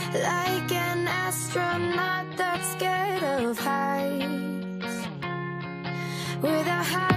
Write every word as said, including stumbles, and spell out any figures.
like an astronaut that's scared of heights. With a high